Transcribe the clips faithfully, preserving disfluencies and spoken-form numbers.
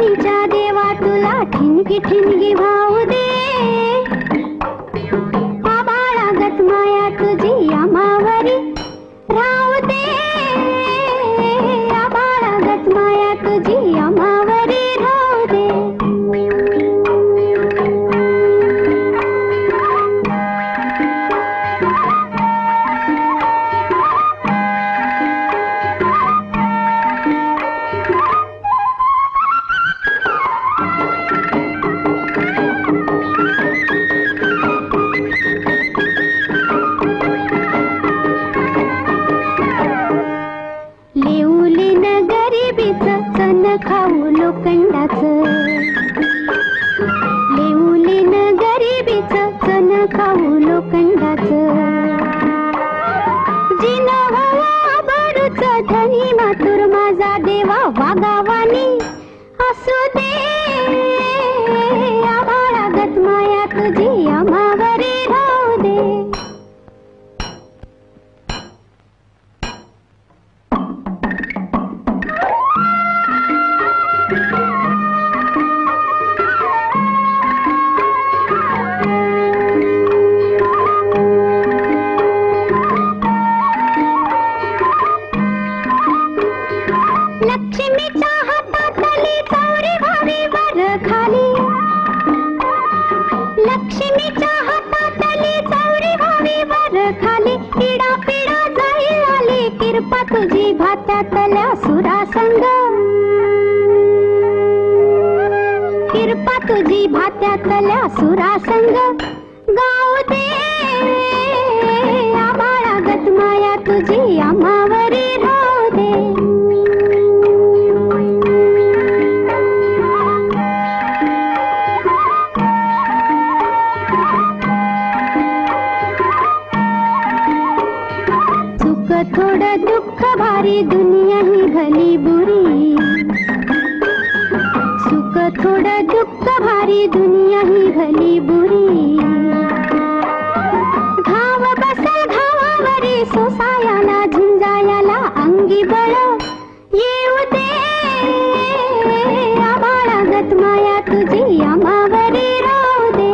ऐरणीच्या देवा तुला ठिणगी ठिणगी भाऊ दे. आबाळागत माया तुझी आम्हावरी राहू दे. आबाळागत माया तुझी आम्हावरी राहू दे. खाऊ लोखंडाचं लेऊलीन गरिबीचं चण खाऊ लोखंडाचं. जिन हवा बडूचं धनी मातुर माझा देवा वागावानी असू दे. आभाळागत माया तुझी आम्हावरी राहू दे. लक्ष्मीच्या हातातली चौरी व्हावी वर खाली. लक्ष्मीच्या हातातली चौरी व्हावी वर खाली. इडा पिडा जाई आली किरपा तुझी भात्यातल्या सुरासंग. किरपा तुझी भात्यातल्या सुरासंग गाऊ दे. आबाळागत माया तुझी आम्हावरी राहू दे. थोडं दुःख भारी दुनिया ही भली बुरी. सुख थोडं दुःख भारी दुनिया ही भली बुरी. घाव बसल घावावरी सोसायाला झुंजायाला अंगी बळ येऊ दे. आबाळागत माया तुझी आम्हावरी राहू दे.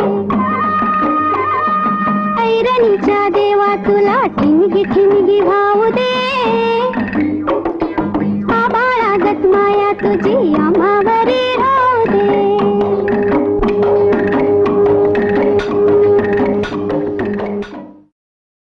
ऐरणीच्या देवा तुला ठिणगी ठिणगी भाऊ दे. आबाळागत माया तुझी आम्हावरी